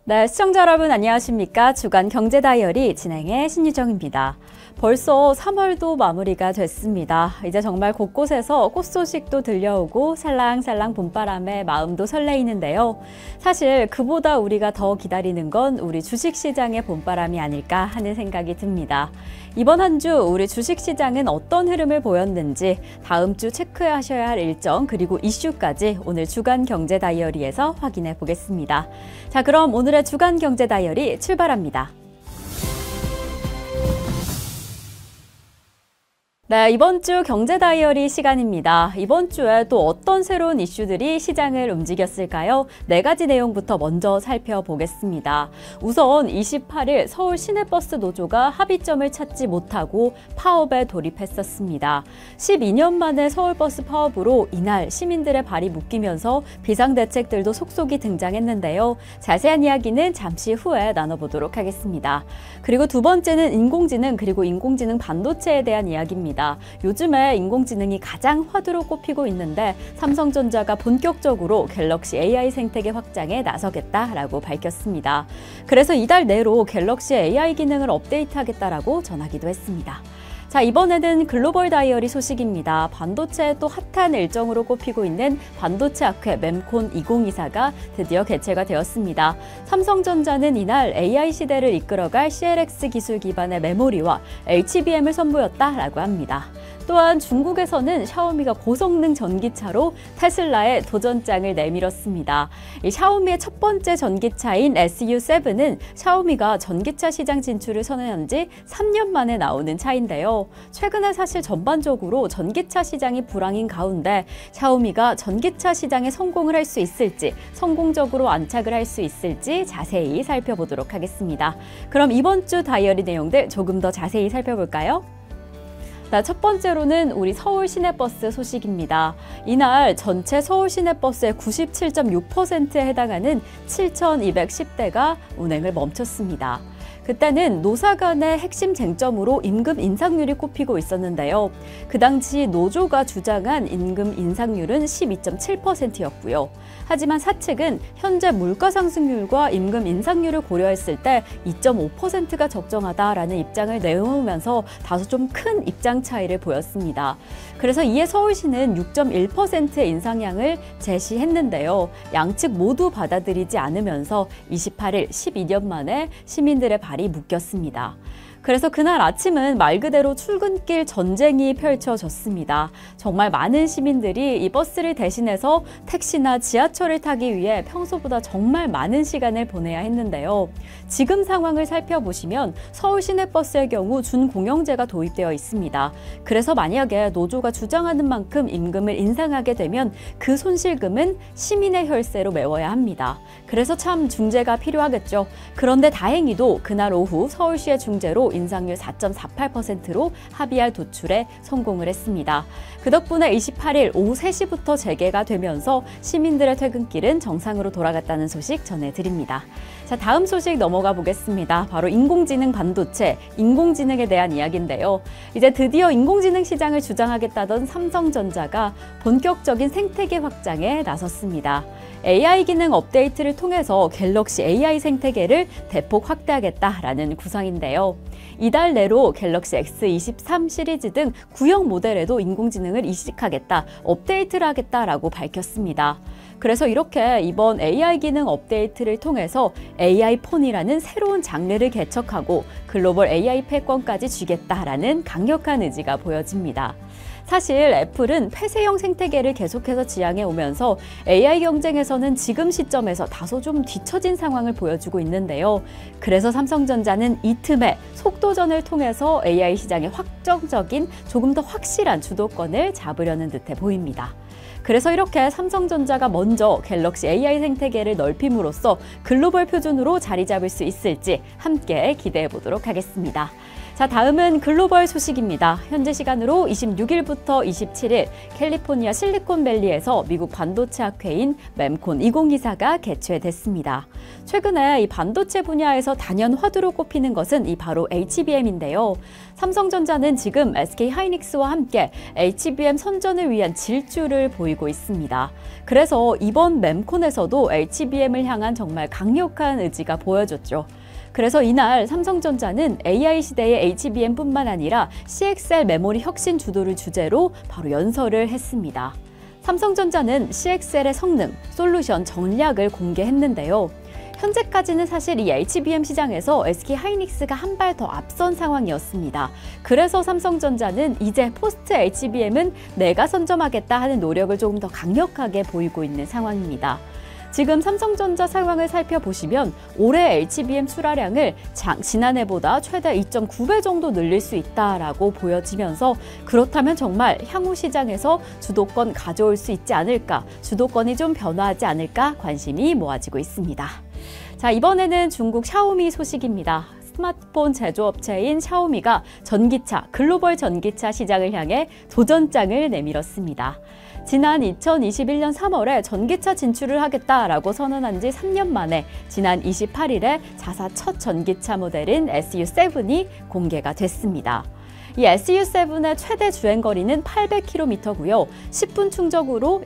네, 시청자 여러분 안녕하십니까? 주간 경제 다이어리 진행의 신유정입니다. 벌써 3월도 마무리가 됐습니다. 이제 정말 곳곳에서 꽃 소식도 들려오고 살랑살랑 봄바람에 마음도 설레이는데요. 사실 그보다 우리가 더 기다리는 건 우리 주식시장의 봄바람이 아닐까 하는 생각이 듭니다. 이번 한 주 우리 주식시장은 어떤 흐름을 보였는지 다음 주 체크하셔야 할 일정 그리고 이슈까지 오늘 주간 경제 다이어리에서 확인해 보겠습니다. 자, 그럼 오늘의 주간 경제 다이어리 출발합니다. 네, 이번 주 경제 다이어리 시간입니다. 이번 주에 또 어떤 새로운 이슈들이 시장을 움직였을까요? 네 가지 내용부터 먼저 살펴보겠습니다. 우선 28일 서울 시내버스 노조가 합의점을 찾지 못하고 파업에 돌입했었습니다. 12년 만에 서울버스 파업으로 이날 시민들의 발이 묶이면서 비상대책들도 속속이 등장했는데요. 자세한 이야기는 잠시 후에 나눠보도록 하겠습니다. 그리고 두 번째는 인공지능 그리고 인공지능 반도체에 대한 이야기입니다. 요즘에 인공지능이 가장 화두로 꼽히고 있는데 삼성전자가 본격적으로 갤럭시 AI 생태계 확장에 나서겠다라고 밝혔습니다. 그래서 이달 내로 갤럭시 AI 기능을 업데이트하겠다라고 전하기도 했습니다. 자, 이번에는 글로벌 다이어리 소식입니다. 반도체의 또 핫한 일정으로 꼽히고 있는 반도체 학회 mem콘 2024가 드디어 개최가 되었습니다. 삼성전자는 이날 AI 시대를 이끌어갈 CLX 기술 기반의 메모리와 HBM을 선보였다라고 합니다. 또한 중국에서는 샤오미가 고성능 전기차로 테슬라의 도전장을 내밀었습니다. 이 샤오미의 첫 번째 전기차인 SU7은 샤오미가 전기차 시장 진출을 선언한 지 3년 만에 나오는 차인데요. 최근에 사실 전반적으로 전기차 시장이 불황인 가운데 샤오미가 전기차 시장에 성공을 할 수 있을지, 성공적으로 안착을 할 수 있을지 자세히 살펴보도록 하겠습니다. 그럼 이번 주 다이어리 내용들 조금 더 자세히 살펴볼까요? 자, 첫 번째로는 우리 서울 시내버스 소식입니다. 이날 전체 서울 시내버스의 97.6%에 해당하는 7,210대가 운행을 멈췄습니다. 그때는 노사 간의 핵심 쟁점으로 임금 인상률이 꼽히고 있었는데요. 그 당시 노조가 주장한 임금 인상률은 12.7%였고요. 하지만 사측은 현재 물가 상승률과 임금 인상률을 고려했을 때 2.5%가 적정하다라는 입장을 내놓으면서 다소 좀 큰 입장 차이를 보였습니다. 그래서 이에 서울시는 6.1%의 인상량을 제시했는데요. 양측 모두 받아들이지 않으면서 28일 12년 만에 시민들의 발이 묶였습니다. 그래서 그날 아침은 말 그대로 출근길 전쟁이 펼쳐졌습니다. 정말 많은 시민들이 이 버스를 대신해서 택시나 지하철을 타기 위해 평소보다 정말 많은 시간을 보내야 했는데요. 지금 상황을 살펴보시면 서울 시내버스의 경우 준공영제가 도입되어 있습니다. 그래서 만약에 노조가 주장하는 만큼 임금을 인상하게 되면 그 손실금은 시민의 혈세로 메워야 합니다. 그래서 참 중재가 필요하겠죠. 그런데 다행히도 그날 오후 서울시의 중재로 인상률 4.48%로 합의할 도출에 성공을 했습니다. 그 덕분에 28일 오후 3시부터 재개가 되면서 시민들의 퇴근길은 정상으로 돌아갔다는 소식 전해드립니다. 자, 다음 소식 넘어가 보겠습니다. 바로 인공지능 반도체, 인공지능에 대한 이야기인데요. 이제 드디어 인공지능 시장을 주장하겠다던 삼성전자가 본격적인 생태계 확장에 나섰습니다. AI 기능 업데이트를 통해서 갤럭시 AI 생태계를 대폭 확대하겠다라는 구상인데요. 이달 내로 갤럭시 S23 시리즈 등 구형 모델에도 인공지능을 이식하겠다, 업데이트를 하겠다라고 밝혔습니다. 그래서 이렇게 이번 AI 기능 업데이트를 통해서 AI 폰이라는 새로운 장르를 개척하고 글로벌 AI 패권까지 쥐겠다라는 강력한 의지가 보여집니다. 사실 애플은 폐쇄형 생태계를 계속해서 지향해 오면서 AI 경쟁에서는 지금 시점에서 다소 좀 뒤처진 상황을 보여주고 있는데요. 그래서 삼성전자는 이 틈에 속도전을 통해서 AI 시장의 확정적인 조금 더 확실한 주도권을 잡으려는 듯해 보입니다. 그래서 이렇게 삼성전자가 먼저 갤럭시 AI 생태계를 넓힘으로써 글로벌 표준으로 자리 잡을 수 있을지 함께 기대해 보도록 하겠습니다. 자, 다음은 글로벌 소식입니다. 현지 시간으로 26일부터 27일 캘리포니아 실리콘밸리에서 미국 반도체 학회인 mem콘 2024가 개최됐습니다. 최근에 이 반도체 분야에서 단연 화두로 꼽히는 것은 바로 HBM인데요. 삼성전자는 지금 SK하이닉스와 함께 HBM 선전을 위한 질주를 보이고 있습니다. 그래서 이번 mem콘에서도 HBM을 향한 정말 강력한 의지가 보여졌죠. 그래서 이날 삼성전자는 AI 시대의 HBM뿐만 아니라 CXL 메모리 혁신 주도를 주제로 바로 연설을 했습니다. 삼성전자는 CXL의 성능, 솔루션, 전략을 공개했는데요. 현재까지는 사실 이 HBM 시장에서 SK하이닉스가 한 발 더 앞선 상황이었습니다. 그래서 삼성전자는 이제 포스트 HBM은 내가 선점하겠다 하는 노력을 조금 더 강력하게 보이고 있는 상황입니다. 지금 삼성전자 상황을 살펴보시면 올해 HBM 출하량을 지난해보다 최대 2.9배 정도 늘릴 수 있다라고 보여지면서 그렇다면 정말 향후 시장에서 주도권 가져올 수 있지 않을까, 주도권이 좀 변화하지 않을까 관심이 모아지고 있습니다. 자, 이번에는 중국 샤오미 소식입니다. 스마트폰 제조업체인 샤오미가 전기차, 글로벌 전기차 시장을 향해 도전장을 내밀었습니다. 지난 2021년 3월에 전기차 진출을 하겠다라고 선언한 지 3년 만에 지난 28일에 자사 첫 전기차 모델인 SU7이 공개가 됐습니다. 이 SU7의 최대 주행거리는 800km고요. 10분 충전으로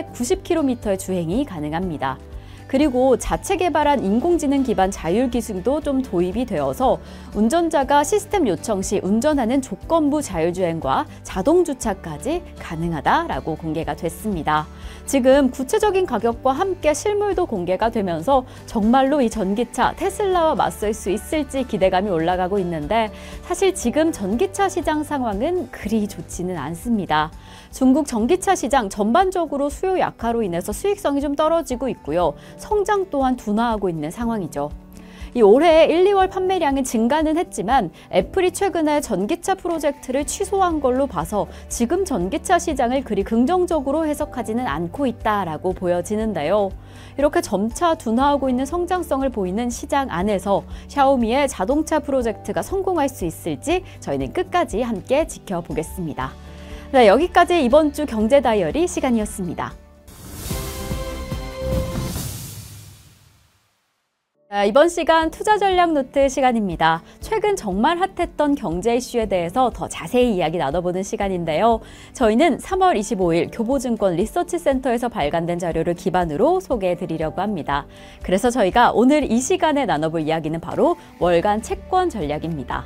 390km의 주행이 가능합니다. 그리고 자체 개발한 인공지능 기반 자율 기술도 좀 도입이 되어서 운전자가 시스템 요청 시 운전하는 조건부 자율주행과 자동 주차까지 가능하다라고 공개가 됐습니다. 지금 구체적인 가격과 함께 실물도 공개가 되면서 정말로 이 전기차 테슬라와 맞설 수 있을지 기대감이 올라가고 있는데 사실 지금 전기차 시장 상황은 그리 좋지는 않습니다. 중국 전기차 시장 전반적으로 수요 약화로 인해서 수익성이 좀 떨어지고 있고요. 성장 또한 둔화하고 있는 상황이죠. 이 올해 1, 2월 판매량은 증가는 했지만 애플이 최근에 전기차 프로젝트를 취소한 걸로 봐서 지금 전기차 시장을 그리 긍정적으로 해석하지는 않고 있다라고 보여지는데요. 이렇게 점차 둔화하고 있는 성장성을 보이는 시장 안에서 샤오미의 자동차 프로젝트가 성공할 수 있을지 저희는 끝까지 함께 지켜보겠습니다. 네, 여기까지 이번 주 경제 다이어리 시간이었습니다. 이번 시간 투자 전략 노트 시간입니다. 최근 정말 핫했던 경제 이슈에 대해서 더 자세히 이야기 나눠보는 시간인데요. 저희는 3월 25일 교보증권 리서치센터에서 발간된 자료를 기반으로 소개해드리려고 합니다. 그래서 저희가 오늘 이 시간에 나눠볼 이야기는 바로 월간 채권 전략입니다.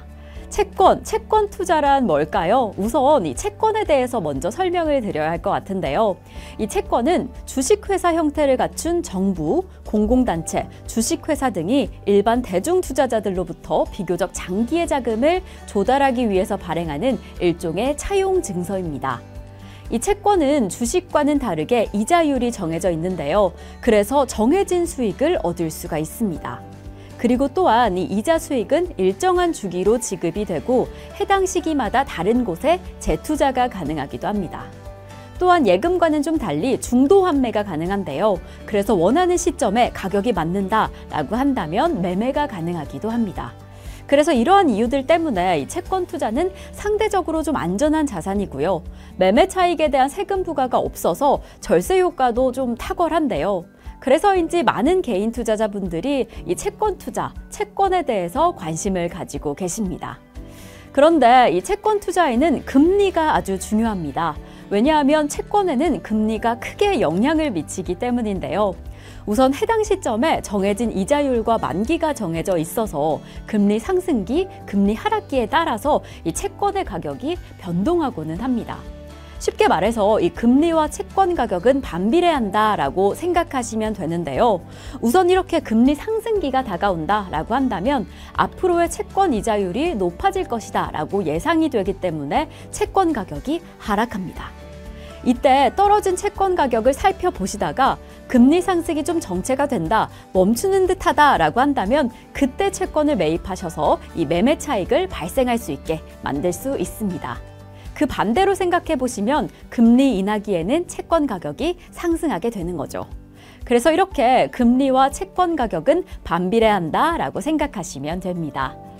채권 투자란 뭘까요? 우선 이 채권에 대해서 먼저 설명을 드려야 할 것 같은데요. 이 채권은 주식회사 형태를 갖춘 정부, 공공단체, 주식회사 등이 일반 대중투자자들로부터 비교적 장기의 자금을 조달하기 위해서 발행하는 일종의 차용 증서입니다. 이 채권은 주식과는 다르게 이자율이 정해져 있는데요. 그래서 정해진 수익을 얻을 수가 있습니다. 그리고 또한 이 이자 수익은 일정한 주기로 지급이 되고 해당 시기마다 다른 곳에 재투자가 가능하기도 합니다. 또한 예금과는 좀 달리 중도 환매가 가능한데요. 그래서 원하는 시점에 가격이 맞는다라고 한다면 매매가 가능하기도 합니다. 그래서 이러한 이유들 때문에 이 채권 투자는 상대적으로 좀 안전한 자산이고요. 매매 차익에 대한 세금 부과가 없어서 절세 효과도 좀 탁월한데요. 그래서인지 많은 개인 투자자분들이 이 채권 투자, 채권에 대해서 관심을 가지고 계십니다. 그런데 이 채권 투자에는 금리가 아주 중요합니다. 왜냐하면 채권에는 금리가 크게 영향을 미치기 때문인데요. 우선 해당 시점에 정해진 이자율과 만기가 정해져 있어서 금리 상승기, 금리 하락기에 따라서 이 채권의 가격이 변동하고는 합니다. 쉽게 말해서 이 금리와 채권 가격은 반비례한다라고 생각하시면 되는데요. 우선 이렇게 금리 상승기가 다가온다라고 한다면 앞으로의 채권 이자율이 높아질 것이다라고 예상이 되기 때문에 채권 가격이 하락합니다. 이때 떨어진 채권 가격을 살펴보시다가 금리 상승이 좀 정체가 된다, 멈추는 듯하다라고 한다면 그때 채권을 매입하셔서 이 매매 차익을 발생할 수 있게 만들 수 있습니다. 그 반대로 생각해 보시면 금리 인하기에는 채권 가격이 상승하게 되는 거죠. 그래서 이렇게 금리와 채권 가격은 반비례한다라고 생각하시면 됩니다.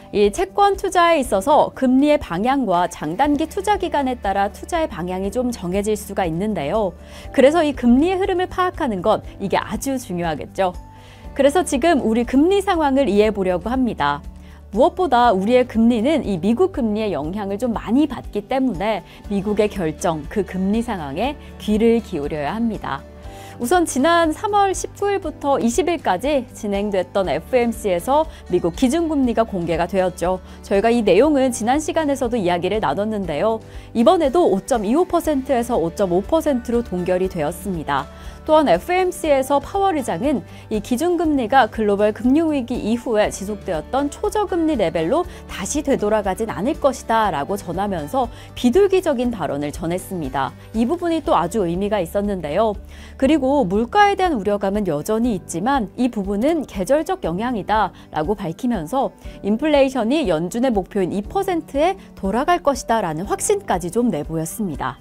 이 채권 투자에 있어서 금리의 방향과 장단기 투자 기간에 따라 투자의 방향이 좀 정해질 수가 있는데요. 그래서 이 금리의 흐름을 파악하는 것, 이게 아주 중요하겠죠. 그래서 지금 우리 금리 상황을 이해해 보려고 합니다. 무엇보다 우리의 금리는 이 미국 금리의 영향을 좀 많이 받기 때문에 미국의 결정, 그 금리 상황에 귀를 기울여야 합니다. 우선 지난 3월 19일부터 20일까지 진행됐던 FOMC에서 미국 기준금리가 공개가 되었죠. 저희가 이 내용은 지난 시간에서도 이야기를 나눴는데요. 이번에도 5.25%에서 5.5%로 동결이 되었습니다. 또한 FOMC에서 파월 의장은 이 기준금리가 글로벌 금융위기 이후에 지속되었던 초저금리 레벨로 다시 되돌아가진 않을 것이다 라고 전하면서 비둘기적인 발언을 전했습니다. 이 부분이 또 아주 의미가 있었는데요. 그리고 물가에 대한 우려감은 여전히 있지만 이 부분은 계절적 영향이다 라고 밝히면서 인플레이션이 연준의 목표인 2%에 돌아갈 것이다 라는 확신까지 좀 내보였습니다.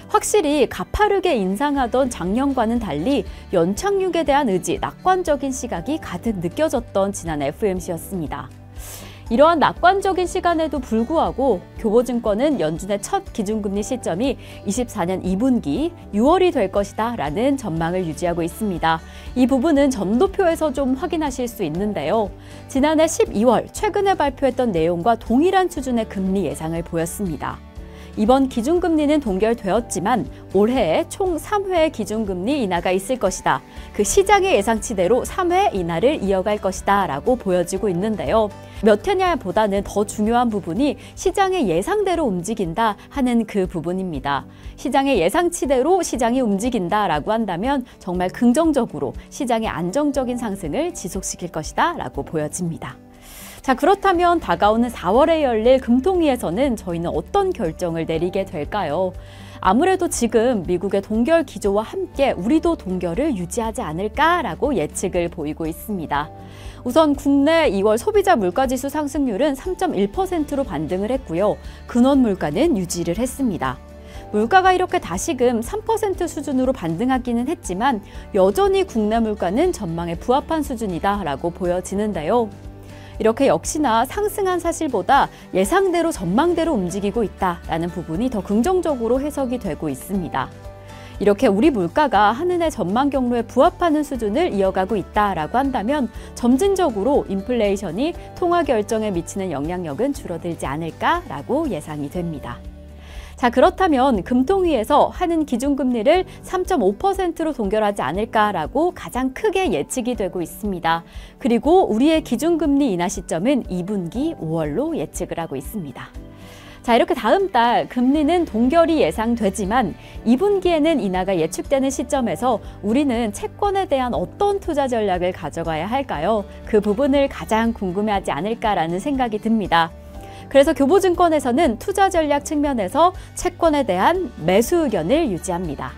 확실히 가파르게 인상하던 작년과는 달리 연착륙에 대한 의지, 낙관적인 시각이 가득 느껴졌던 지난 FOMC였습니다. 이러한 낙관적인 시간에도 불구하고 교보증권은 연준의 첫 기준금리 시점이 24년 2분기 6월이 될 것이다 라는 전망을 유지하고 있습니다. 이 부분은 점도표에서 좀 확인하실 수 있는데요. 지난해 12월 최근에 발표했던 내용과 동일한 수준의 금리 예상을 보였습니다. 이번 기준금리는 동결되었지만 올해에 총 3회의 기준금리 인하가 있을 것이다. 그 시장의 예상치대로 3회 인하를 이어갈 것이다 라고 보여지고 있는데요. 몇 회냐보다는 더 중요한 부분이 시장의 예상대로 움직인다 하는 그 부분입니다. 시장의 예상치대로 시장이 움직인다라고 한다면 정말 긍정적으로 시장의 안정적인 상승을 지속시킬 것이다 라고 보여집니다. 자, 그렇다면 다가오는 4월에 열릴 금통위에서는 저희는 어떤 결정을 내리게 될까요? 아무래도 지금 미국의 동결 기조와 함께 우리도 동결을 유지하지 않을까라고 예측을 보이고 있습니다. 우선 국내 2월 소비자 물가지수 상승률은 3.1%로 반등을 했고요. 근원 물가는 유지를 했습니다. 물가가 이렇게 다시금 3% 수준으로 반등하기는 했지만 여전히 국내 물가는 전망에 부합한 수준이다라고 보여지는데요. 이렇게 역시나 상승한 사실보다 예상대로 전망대로 움직이고 있다라는 부분이 더 긍정적으로 해석이 되고 있습니다. 이렇게 우리 물가가 한은의 전망 경로에 부합하는 수준을 이어가고 있다라고 한다면 점진적으로 인플레이션이 통화 결정에 미치는 영향력은 줄어들지 않을까라고 예상이 됩니다. 자, 그렇다면 금통위에서 한은 기준금리를 3.5%로 동결하지 않을까라고 가장 크게 예측이 되고 있습니다. 그리고 우리의 기준금리 인하 시점은 2분기 5월로 예측을 하고 있습니다. 자, 이렇게 다음 달 금리는 동결이 예상되지만 2분기에는 인하가 예측되는 시점에서 우리는 채권에 대한 어떤 투자 전략을 가져가야 할까요? 그 부분을 가장 궁금해하지 않을까라는 생각이 듭니다. 그래서 교보증권에서는 투자 전략 측면에서 채권에 대한 매수 의견을 유지합니다.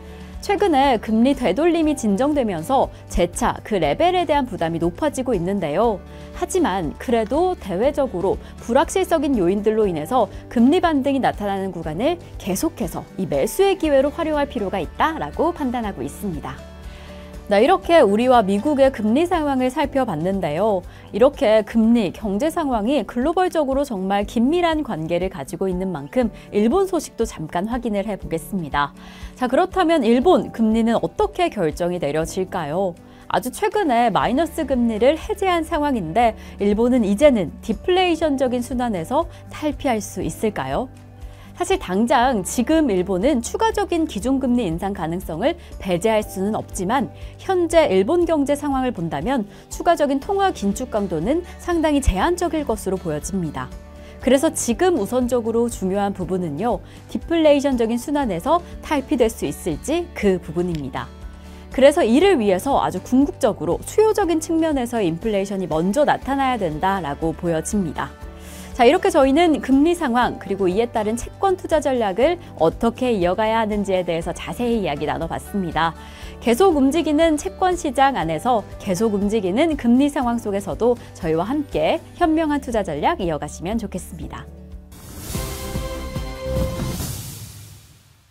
최근에 금리 되돌림이 진정되면서 재차 그 레벨에 대한 부담이 높아지고 있는데요. 하지만 그래도 대외적으로 불확실성인 요인들로 인해서 금리 반등이 나타나는 구간을 계속해서 이 매수의 기회로 활용할 필요가 있다라고 판단하고 있습니다. 네, 이렇게 우리와 미국의 금리 상황을 살펴봤는데요. 이렇게 금리, 경제 상황이 글로벌적으로 정말 긴밀한 관계를 가지고 있는 만큼 일본 소식도 잠깐 확인을 해보겠습니다. 자, 그렇다면 일본 금리는 어떻게 결정이 내려질까요? 아주 최근에 마이너스 금리를 해제한 상황인데 일본은 이제는 디플레이션적인 순환에서 탈피할 수 있을까요? 사실 당장 지금 일본은 추가적인 기준금리 인상 가능성을 배제할 수는 없지만 현재 일본 경제 상황을 본다면 추가적인 통화 긴축 강도는 상당히 제한적일 것으로 보여집니다. 그래서 지금 우선적으로 중요한 부분은요, 디플레이션적인 순환에서 탈피될 수 있을지 그 부분입니다. 그래서 이를 위해서 아주 궁극적으로 수요적인 측면에서 인플레이션이 먼저 나타나야 된다라고 보여집니다. 자, 이렇게 저희는 금리 상황 그리고 이에 따른 채권 투자 전략을 어떻게 이어가야 하는지에 대해서 자세히 이야기 나눠봤습니다. 계속 움직이는 채권 시장 안에서 계속 움직이는 금리 상황 속에서도 저희와 함께 현명한 투자 전략 이어가시면 좋겠습니다.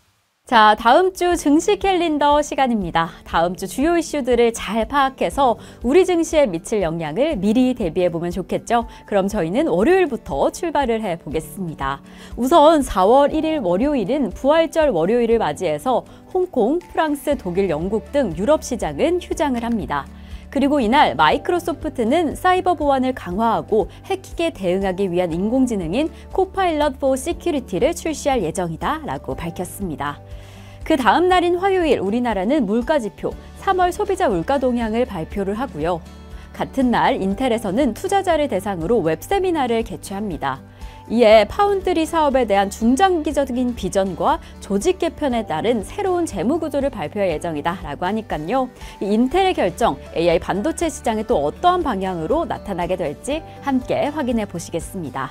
자, 다음 주 증시 캘린더 시간입니다. 다음 주 주요 이슈들을 잘 파악해서 우리 증시에 미칠 영향을 미리 대비해보면 좋겠죠. 그럼 저희는 월요일부터 출발을 해보겠습니다. 우선 4월 1일 월요일은 부활절 월요일을 맞이해서 홍콩, 프랑스, 독일, 영국 등 유럽 시장은 휴장을 합니다. 그리고 이날 마이크로소프트는 사이버 보안을 강화하고 해킹에 대응하기 위한 인공지능인 코파일럿 for Security를 출시할 예정이다 라고 밝혔습니다. 그 다음 날인 화요일 우리나라는 물가지표 3월 소비자 물가 동향을 발표를 하고요. 같은 날 인텔에서는 투자자를 대상으로 웹세미나를 개최합니다. 이에 파운드리 사업에 대한 중장기적인 비전과 조직 개편에 따른 새로운 재무 구조를 발표할 예정이다 라고 하니까요. 이 인텔의 결정, AI 반도체 시장에 또 어떠한 방향으로 나타나게 될지 함께 확인해 보시겠습니다.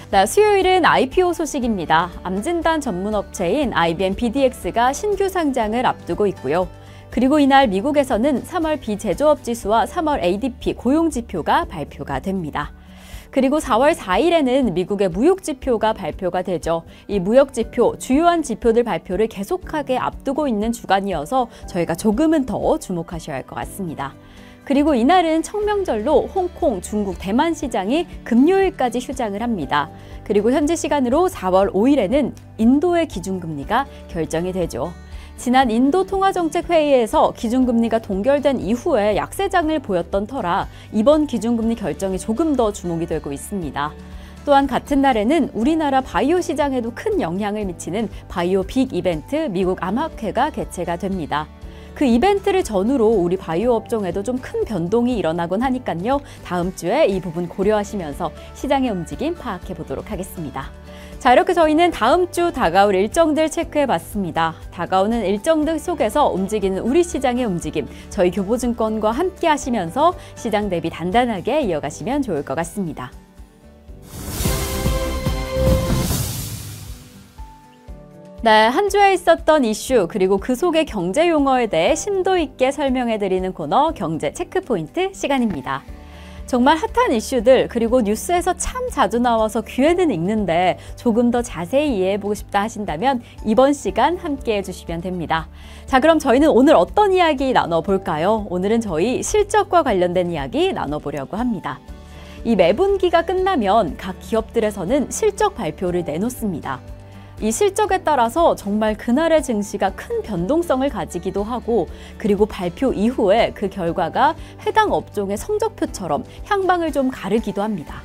수요일은 IPO 소식입니다. 암진단 전문 업체인 IBM BDX가 신규 상장을 앞두고 있고요. 그리고 이날 미국에서는 3월 비제조업 지수와 3월 ADP 고용 지표가 발표가 됩니다. 그리고 4월 4일에는 미국의 무역 지표가 발표가 되죠. 이 무역 지표, 주요한 지표들 발표를 계속하게 앞두고 있는 주간이어서 저희가 조금은 더 주목하셔야 할 것 같습니다. 그리고 이날은 청명절로 홍콩, 중국, 대만 시장이 금요일까지 휴장을 합니다. 그리고 현지 시간으로 4월 5일에는 인도의 기준금리가 결정이 되죠. 지난 인도 통화정책회의에서 기준금리가 동결된 이후에 약세장을 보였던 터라 이번 기준금리 결정이 조금 더 주목이 되고 있습니다. 또한 같은 날에는 우리나라 바이오 시장에도 큰 영향을 미치는 바이오 빅 이벤트 미국 암학회가 개최가 됩니다. 그 이벤트를 전후로 우리 바이오 업종에도 좀 큰 변동이 일어나곤 하니까요. 다음 주에 이 부분 고려하시면서 시장의 움직임 파악해 보도록 하겠습니다. 자, 이렇게 저희는 다음 주 다가올 일정들 체크해 봤습니다. 다가오는 일정들 속에서 움직이는 우리 시장의 움직임, 저희 교보증권과 함께 하시면서 시장 대비 단단하게 이어가시면 좋을 것 같습니다. 네, 한 주에 있었던 이슈 그리고 그 속의 경제 용어에 대해 심도 있게 설명해드리는 코너 경제 체크포인트 시간입니다. 정말 핫한 이슈들 그리고 뉴스에서 참 자주 나와서 귀에는 익는데 조금 더 자세히 이해해보고 싶다 하신다면 이번 시간 함께 해주시면 됩니다. 자, 그럼 저희는 오늘 어떤 이야기 나눠볼까요? 오늘은 저희 실적과 관련된 이야기 나눠보려고 합니다. 이 매분기가 끝나면 각 기업들에서는 실적 발표를 내놓습니다. 이 실적에 따라서 정말 그날의 증시가 큰 변동성을 가지기도 하고 그리고 발표 이후에 그 결과가 해당 업종의 성적표처럼 향방을 좀 가르기도 합니다.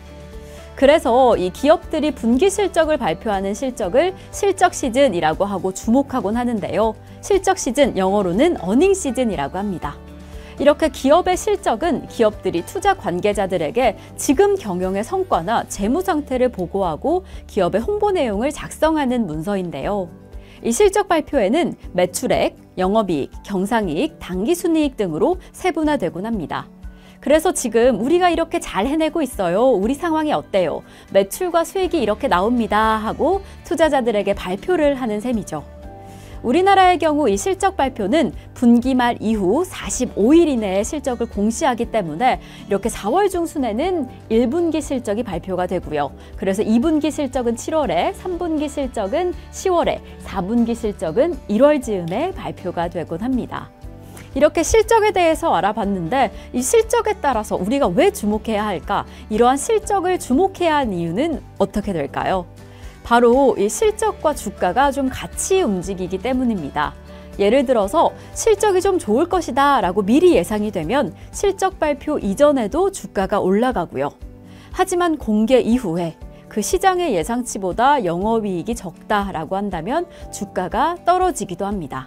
그래서 이 기업들이 분기 실적을 발표하는 실적을 실적 시즌이라고 하고 주목하곤 하는데요. 실적 시즌, 영어로는 어닝 시즌이라고 합니다. 이렇게 기업의 실적은 기업들이 투자 관계자들에게 지금 경영의 성과나 재무 상태를 보고하고 기업의 홍보 내용을 작성하는 문서인데요. 이 실적 발표에는 매출액, 영업이익, 경상이익, 당기순이익 등으로 세분화되곤 합니다. 그래서 지금 우리가 이렇게 잘 해내고 있어요. 우리 상황이 어때요? 매출과 수익이 이렇게 나옵니다 하고 투자자들에게 발표를 하는 셈이죠. 우리나라의 경우 이 실적 발표는 분기 말 이후 45일 이내에 실적을 공시하기 때문에 이렇게 4월 중순에는 1분기 실적이 발표가 되고요. 그래서 2분기 실적은 7월에, 3분기 실적은 10월에, 4분기 실적은 1월 즈음에 발표가 되곤 합니다. 이렇게 실적에 대해서 알아봤는데 이 실적에 따라서 우리가 왜 주목해야 할까? 이러한 실적을 주목해야 하는 이유는 어떻게 될까요? 바로 이 실적과 주가가 좀 같이 움직이기 때문입니다. 예를 들어서 실적이 좀 좋을 것이다 라고 미리 예상이 되면 실적 발표 이전에도 주가가 올라가고요. 하지만 공개 이후에 그 시장의 예상치보다 영업이익이 적다라고 한다면 주가가 떨어지기도 합니다.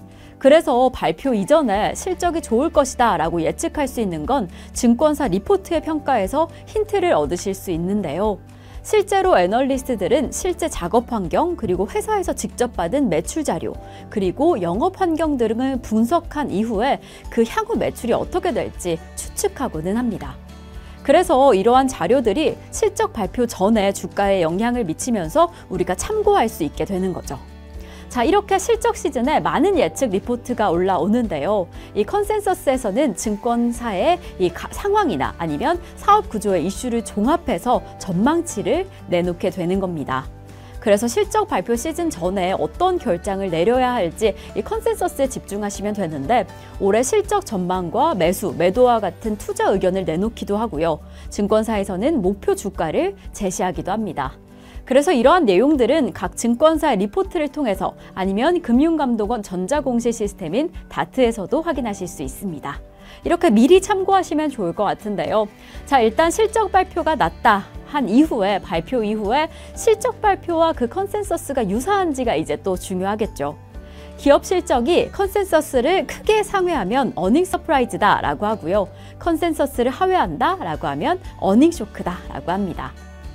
그래서 발표 이전에 실적이 좋을 것이다 라고 예측할 수 있는 건 증권사 리포트의 평가에서 힌트를 얻으실 수 있는데요. 실제로 애널리스트들은 실제 작업 환경 그리고 회사에서 직접 받은 매출 자료 그리고 영업 환경 등을 분석한 이후에 그 향후 매출이 어떻게 될지 추측하고는 합니다. 그래서 이러한 자료들이 실적 발표 전에 주가에 영향을 미치면서 우리가 참고할 수 있게 되는 거죠. 자, 이렇게 실적 시즌에 많은 예측 리포트가 올라오는데요. 이 컨센서스에서는 증권사의 이 상황이나 아니면 사업 구조의 이슈를 종합해서 전망치를 내놓게 되는 겁니다. 그래서 실적 발표 시즌 전에 어떤 결정을 내려야 할지 이 컨센서스에 집중하시면 되는데 올해 실적 전망과 매수, 매도와 같은 투자 의견을 내놓기도 하고요. 증권사에서는 목표 주가를 제시하기도 합니다. 그래서 이러한 내용들은 각 증권사의 리포트를 통해서 아니면 금융감독원 전자공시 시스템인 다트에서도 확인하실 수 있습니다. 이렇게 미리 참고하시면 좋을 것 같은데요. 자, 일단 실적 발표가 났다 한 이후에 발표 이후에 실적 발표와 그 컨센서스가 유사한지가 이제 또 중요하겠죠. 기업 실적이 컨센서스를 크게 상회하면 어닝 서프라이즈다 라고 하고요. 컨센서스를 하회한다 라고 하면 어닝 쇼크다 라고 합니다.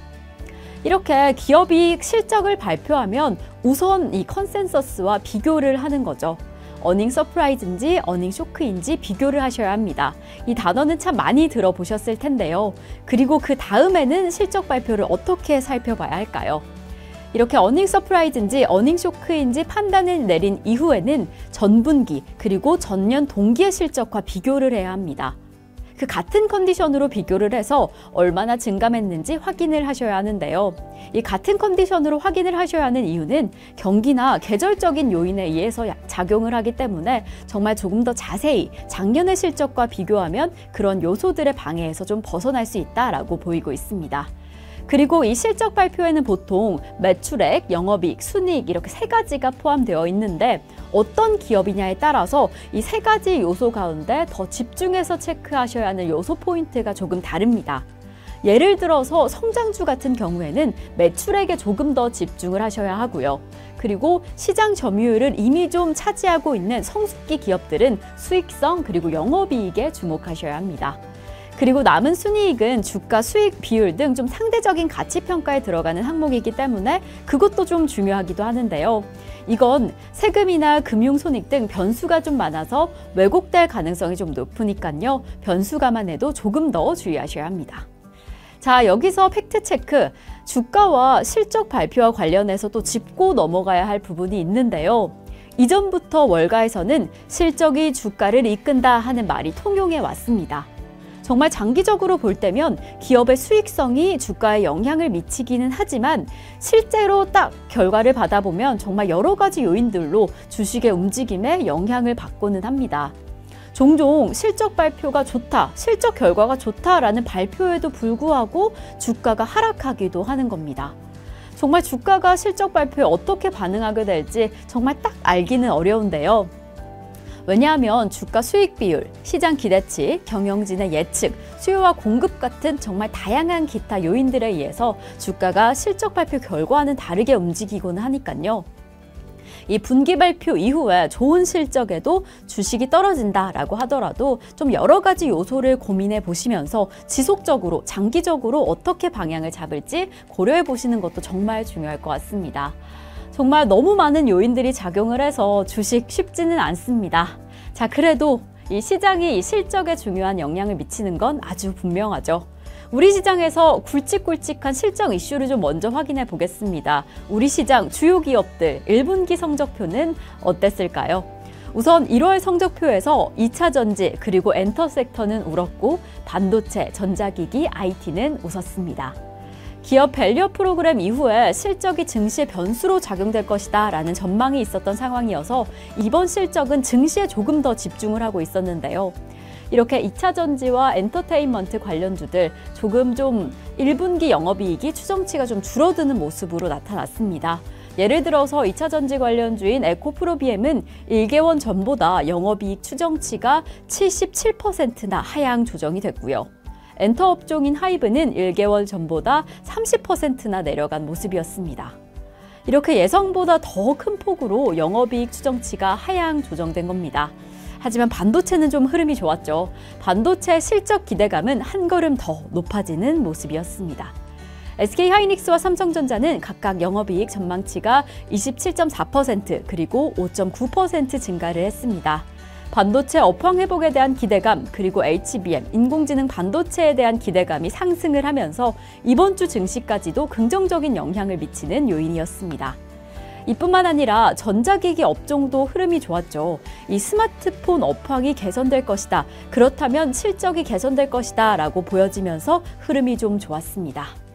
이렇게 기업이 실적을 발표하면 우선 이 컨센서스와 비교를 하는 거죠. 어닝 서프라이즈인지 어닝 쇼크인지 비교를 하셔야 합니다. 이 단어는 참 많이 들어보셨을 텐데요. 그리고 그 다음에는 실적 발표를 어떻게 살펴봐야 할까요? 이렇게 어닝 서프라이즈인지 어닝 쇼크인지 판단을 내린 이후에는 전분기 그리고 전년 동기의 실적과 비교를 해야 합니다. 그 같은 컨디션으로 비교를 해서 얼마나 증감했는지 확인을 하셔야 하는데요. 이 같은 컨디션으로 확인을 하셔야 하는 이유는 경기나 계절적인 요인에 의해서 작용을 하기 때문에 정말 조금 더 자세히 작년의 실적과 비교하면 그런 요소들의 방해에서 좀 벗어날 수 있다라고 보이고 있습니다. 그리고 이 실적 발표에는 보통 매출액, 영업이익, 순이익 이렇게 세 가지가 포함되어 있는데 어떤 기업이냐에 따라서 이 세 가지 요소 가운데 더 집중해서 체크하셔야 하는 요소 포인트가 조금 다릅니다. 예를 들어서 성장주 같은 경우에는 매출액에 조금 더 집중을 하셔야 하고요. 그리고 시장 점유율을 이미 좀 차지하고 있는 성숙기 기업들은 수익성 그리고 영업이익에 주목하셔야 합니다. 그리고 남은 순이익은 주가 수익 비율 등 좀 상대적인 가치 평가에 들어가는 항목이기 때문에 그것도 좀 중요하기도 하는데요. 이건 세금이나 금융손익 등 변수가 좀 많아서 왜곡될 가능성이 좀 높으니까요. 변수 감안에도 조금 더 주의하셔야 합니다. 자, 여기서 팩트체크, 주가와 실적 발표와 관련해서 또 짚고 넘어가야 할 부분이 있는데요. 이전부터 월가에서는 실적이 주가를 이끈다 하는 말이 통용해 왔습니다. 정말 장기적으로 볼 때면 기업의 수익성이 주가에 영향을 미치기는 하지만 실제로 딱 결과를 받아보면 정말 여러 가지 요인들로 주식의 움직임에 영향을 받고는 합니다. 종종 실적 발표가 좋다, 실적 결과가 좋다라는 발표에도 불구하고 주가가 하락하기도 하는 겁니다. 정말 주가가 실적 발표에 어떻게 반응하게 될지 정말 딱 알기는 어려운데요. 왜냐하면 주가 수익 비율, 시장 기대치, 경영진의 예측, 수요와 공급 같은 정말 다양한 기타 요인들에 의해서 주가가 실적 발표 결과와는 다르게 움직이고는 하니까요. 이 분기 발표 이후에 좋은 실적에도 주식이 떨어진다라고 하더라도 좀 여러 가지 요소를 고민해 보시면서 지속적으로, 장기적으로 어떻게 방향을 잡을지 고려해 보시는 것도 정말 중요할 것 같습니다. 정말 너무 많은 요인들이 작용을 해서 주식 쉽지는 않습니다. 자, 그래도 이 시장이 이 실적에 중요한 영향을 미치는 건 아주 분명하죠. 우리 시장에서 굵직굵직한 실적 이슈를 좀 먼저 확인해 보겠습니다. 우리 시장 주요 기업들 1분기 성적표는 어땠을까요? 우선 1월 성적표에서 2차 전지 그리고 엔터 섹터는 울었고 반도체, 전자기기, IT는 웃었습니다. 기업 밸류업 프로그램 이후에 실적이 증시의 변수로 작용될 것이다 라는 전망이 있었던 상황이어서 이번 실적은 증시에 조금 더 집중을 하고 있었는데요. 이렇게 2차 전지와 엔터테인먼트 관련주들 조금 좀 1분기 영업이익이 추정치가 좀 줄어드는 모습으로 나타났습니다. 예를 들어서 2차 전지 관련주인 에코프로비엠은 1개월 전보다 영업이익 추정치가 77%나 하향 조정이 됐고요. 엔터 업종인 하이브는 1개월 전보다 30%나 내려간 모습이었습니다. 이렇게 예상보다 더 큰 폭으로 영업이익 추정치가 하향 조정된 겁니다. 하지만 반도체는 좀 흐름이 좋았죠. 반도체 실적 기대감은 한 걸음 더 높아지는 모습이었습니다. SK하이닉스와 삼성전자는 각각 영업이익 전망치가 27.4% 그리고 5.9% 증가를 했습니다. 반도체 업황 회복에 대한 기대감 그리고 HBM, 인공지능 반도체에 대한 기대감이 상승을 하면서 이번 주 증시까지도 긍정적인 영향을 미치는 요인이었습니다. 이뿐만 아니라 전자기기 업종도 흐름이 좋았죠. 이 스마트폰 업황이 개선될 것이다. 그렇다면 실적이 개선될 것이다 라고 보여지면서 흐름이 좀 좋았습니다.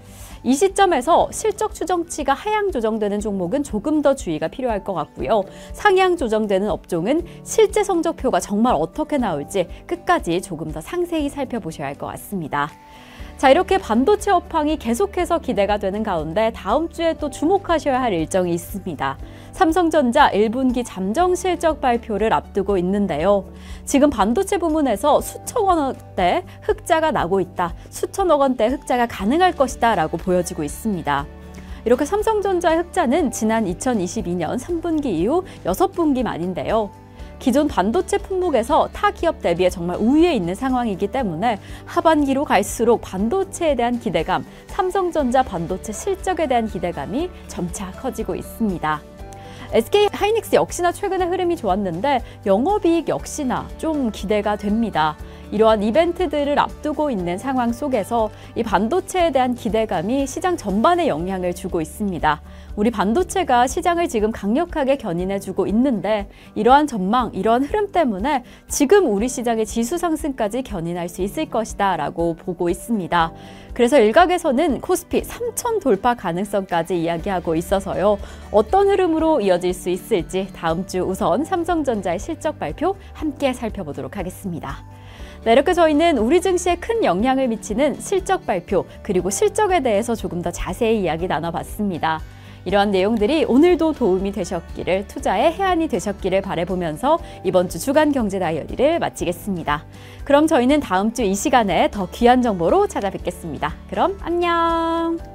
이 시점에서 실적 추정치가 하향 조정되는 종목은 조금 더 주의가 필요할 것 같고요. 상향 조정되는 업종은 실제 성적표가 정말 어떻게 나올지 끝까지 조금 더 상세히 살펴보셔야 할 것 같습니다. 자, 이렇게 반도체 업황이 계속해서 기대가 되는 가운데 다음 주에 또 주목하셔야 할 일정이 있습니다. 삼성전자 1분기 잠정 실적 발표를 앞두고 있는데요. 지금 반도체 부문에서 수천억 원대 흑자가 나고 있다, 수천억 원대 흑자가 가능할 것이다 라고 보여지고 있습니다. 이렇게 삼성전자의 흑자는 지난 2022년 3분기 이후 6분기 만인데요. 기존 반도체 품목에서 타 기업 대비해 정말 우위에 있는 상황이기 때문에 하반기로 갈수록 반도체에 대한 기대감, 삼성전자 반도체 실적에 대한 기대감이 점차 커지고 있습니다. SK하이닉스 역시나 최근에 흐름이 좋았는데 영업이익 역시나 좀 기대가 됩니다. 이러한 이벤트들을 앞두고 있는 상황 속에서 이 반도체에 대한 기대감이 시장 전반에 영향을 주고 있습니다. 우리 반도체가 시장을 지금 강력하게 견인해주고 있는데 이러한 전망, 이러한 흐름 때문에 지금 우리 시장의 지수 상승까지 견인할 수 있을 것이다 라고 보고 있습니다. 그래서 일각에서는 코스피 3,000 돌파 가능성까지 이야기하고 있어서요. 어떤 흐름으로 이어질 수 있을지 다음 주 우선 삼성전자의 실적 발표 함께 살펴보도록 하겠습니다. 네, 이렇게 저희는 우리 증시에 큰 영향을 미치는 실적 발표 그리고 실적에 대해서 조금 더 자세히 이야기 나눠봤습니다. 이러한 내용들이 오늘도 도움이 되셨기를, 투자의 해안이 되셨기를 바라보면서 이번 주 주간 경제 다이어리를 마치겠습니다. 그럼 저희는 다음 주 이 시간에 더 귀한 정보로 찾아뵙겠습니다. 그럼 안녕!